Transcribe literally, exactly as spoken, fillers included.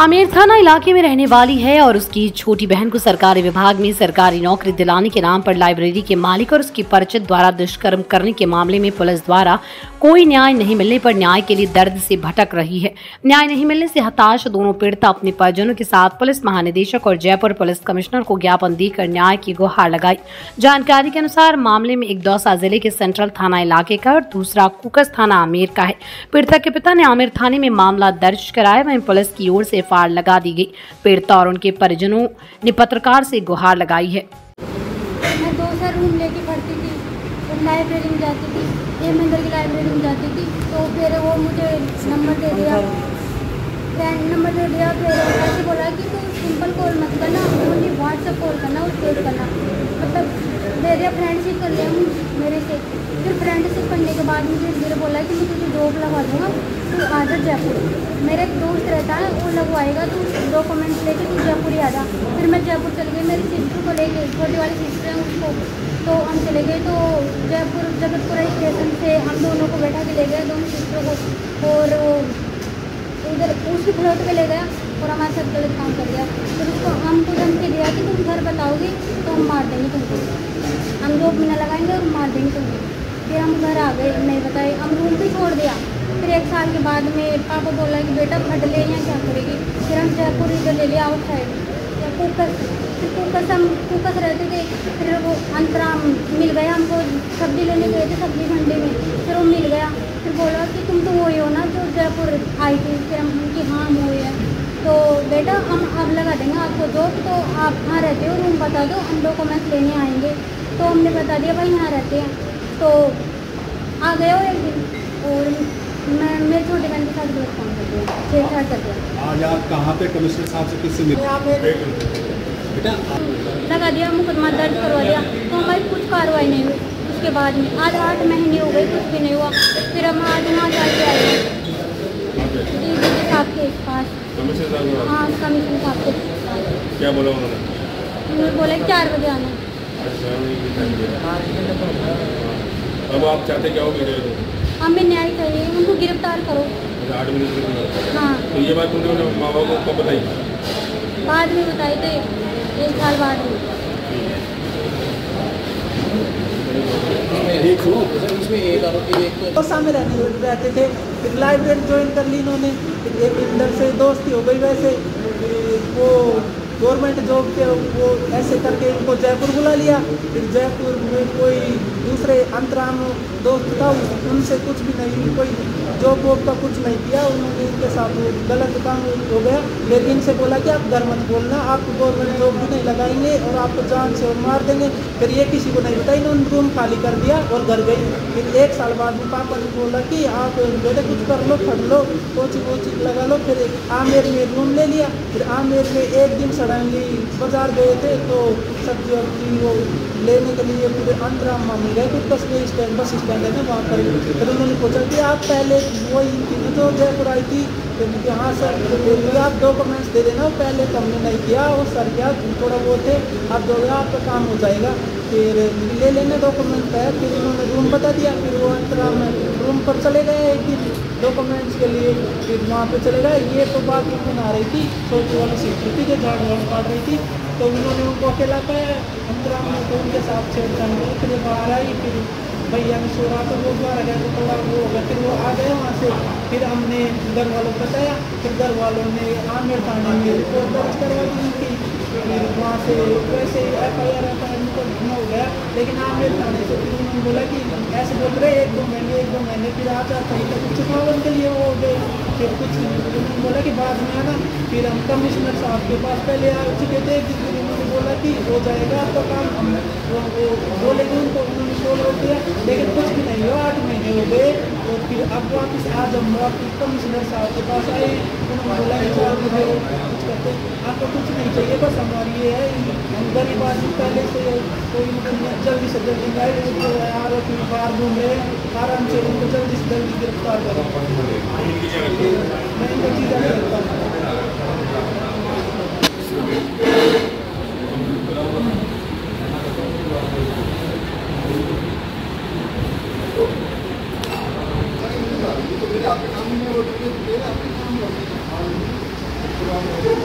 आमेर थाना इलाके में रहने वाली है और उसकी छोटी बहन को सरकारी विभाग में सरकारी नौकरी दिलाने के नाम पर लाइब्रेरी के मालिक और उसकी परिचित द्वारा दुष्कर्म करने के मामले में पुलिस द्वारा कोई न्याय नहीं मिलने पर न्याय के लिए दर्द से भटक रही है। न्याय नहीं मिलने से हताश दोनों पीड़िता अपने परिजनों के साथ पुलिस महानिदेशक और जयपुर पुलिस कमिश्नर को ज्ञापन देकर न्याय की गुहार लगाई। जानकारी के अनुसार मामले में एक दौसा जिले के सेंट्रल थाना इलाके का और दूसरा कुकस थाना आमेर का है। पीड़िता के पिता ने आमेर थाने में मामला दर्ज कराया, वहीं पुलिस की ओर से एफ आई आर लगा दी गई। पीड़िता और उनके परिजनों ने पत्रकार से गुहार लगाई है। मैं दो साल रूम लेके पढ़ती थी, लाइब्रेरी में जाती थी, एक मंदिर की लाइब्रेरी में जाती थी। तो फिर वो मुझे नंबर दे दिया, फ्रेंड नंबर दे दिया। फिर ऐसे बोला कि तू सिंपल कॉल मत करना, ओनली व्हाट्सएप कॉल करना, उस सेव करना, मतलब दे दिया। फ्रेंडशिप कर लिया मेरे से। फिर फ्रेंडशिप करने के बाद मुझे धीरे बोला कि मैं तुझे जॉब लगवा दूँगा, तू आ जा जयपुर। मेरा एक दोस्त रहता है, वो लगवाएगा, तू डॉक्यूमेंट्स लेके तू जयपुर ही आ जा। फिर मैं जयपुर चल गई, मेरी सिस्टर को लेके, छोटी वाली सिस्टर है उसको, तो हम चले गए। तो जयपुर जगतपुरा स्टेशन से हम दोनों को बैठा के ले गए, दोनों सिस्टरों को, और उधर उसकी फ्लोट पे ले गया और हमारे साथ गलत काम कर दिया। फिर उसको हमको धमकी दिया कि तुम घर बताओगी तो हम मार देंगे तुमको, हम जॉब में न लगाएंगे और मार देंगे तुमको। फिर हम घर आ गए, नहीं बताए, हम रूम भी छोड़ दिया। फिर एक साल के बाद में पापा बोला कि बेटा फट ले या क्या करेगी। फिर हम जयपुर इधर ले लिया आउट साइड या कुकस। फिर कुकस हम कुकस रहते थे। फिर वो अंतराम मिल गया हमको, सब्जी लेने गए थे सब्जी मंडी में, फिर वो मिल गया। फिर बोला कि तुम तो वही हो ना जो जयपुर आई थी। फिर हम कि हाँ हम वही है। तो बेटा हम अब लगा देंगे आपको जॉब, तो आप कहाँ रहते हो रूम बता दो, हम डॉक्यूमेंट्स लेने आएंगे। तो हमने बता दिया भाई यहाँ रहते हैं। तो आ गए हो एक दिन, और मैं मेरे छोटे बहन के साथ गलत काम कर दिया, छेड़छाड़ कर दिया। आज आप कहाँ पे कमिश्नर साहब से किससे मिले? बेटा लगा दिया, मुकदमा दर्ज करवा दिया, तो हमारी कुछ कार्रवाई नहीं हुई। उसके बाद में आज आठ महीने हो गए, कुछ भी नहीं हुआ। फिर हम आज यहाँ जाके आए डी डी साहब के पास, हाँ कमिश्नर साहब के। क्या बोला उन्होंने? उन्होंने बोला कि चार बजे आना। अब आप चाहते क्या हो? हमें न्याय चाहिए, उनको गिरफ्तार करो। आठ मिनट हाँ। तो ये बात तुमने माँ बाप को कब बताई? बाद में बताए थे, एक साल बाद में। इसमें एक आरोपी एक तो सामने रहने रहते थे। फिर लाइब्रेरी ज्वाइन कर ली इन्होंने, फिर एक अंदर से दोस्ती हो गई। वैसे वो गवर्नमेंट जॉब के वो ऐसे करके उनको जयपुर बुला लिया। फिर जयपुर में कोई दूसरे अंतराम दोस्त था, उनसे कुछ भी नहीं, कोई जॉब वॉब का कुछ नहीं किया उन्होंने। इनके साथ गलत काम हो गया। फिर इनसे बोला कि आप घर मत बोलना, आपको गवर्नमेंट जॉब भी नहीं लगाएंगे और आपको जान से और मार देंगे। फिर ये किसी को नहीं बताया, इन्होंने रूम खाली कर दिया और घर गई। फिर एक साल बाद में पापा ने बोला कि आप बेटे कुछ कर लो, फट लो, कोची कोची लगा लो। फिर आमेर में रूम ले लिया। फिर आमेर में एक दिन सडनली बाजार गए थे, तो सब्जी वब्जी वो लेने के लिए फिर अंतराम मामी गए, कुछ बस स्टैंड बस स्टैंड है वहाँ पर। फिर उन्होंने पूछा कि आप पहले वही जो जयपुर आई थी? फिर हाँ सर। फिर आप डॉक्यूमेंट्स दे देना, पहले तो हमने नहीं किया, वो सर क्या थोड़ा वो थे, आप दोगे आपका काम हो जाएगा। फिर ले लेने डॉक्यूमेंट है। फिर उन्होंने रूम बता दिया। फिर वो अंतराम रूम पर चले गए एक दिन डॉक्यूमेंट्स के लिए। फिर वहाँ पे चले गए। ये तो बात उनको आ रही थी, छोटी वाली सीट थी जो झाड़ वाड़ काट रही थी, तो उन्होंने उनको अकेला पाया अंतराम ने, तो उनके साथ छेड़छाड़ की। फिर बाहर आई, फिर भैया ने सो रहा तो वो द्वारा गया, तो थोड़ा वो हो गया। फिर वो आ गए वहाँ से। फिर हमने घर वालों को बताया। फिर घर वालों ने आमेर थाने में रिपोर्ट दर्ज करवा दी उनकी। फिर वहाँ से वैसे F I R F I R उनको हो गया। लेकिन आमेर थाने से फिर उन्होंने बोला कि ऐसे बोल रहे एक दो महीने एक दो महीने फिर आ जाता है, तो कुछ छुपावन के लिए वो हो गए। फिर कुछ उन्होंने बोला कि बाद में आना। फिर हम कमिश्नर साहब के पास पहले आ चुके थे, फिर उन्होंने बोला कि हो जाएगा आपका काम, हम वो बोलेंगे उनको। उन्होंने बोल हो दिया, लेकिन कुछ भी नहीं हुआ। आठ महीने हो गए। और फिर अब वापस आज हम वापस कमिश्नर साहब के पास आए। उन्होंने बोला कि चार मुझे कुछ करते, आपको कुछ नहीं चाहिए, बस हमारी ये है, हम गरीब आदमी पहले से कोई मतलब जल्दी से जल्दी गाइड जो आरोपी बाहर घूम रहे हैं, आराम से उनको जल्दी से जल्दी गिरफ्तार करें। मैं इनको चीज़ा करता हूँ। आपके काम में वो है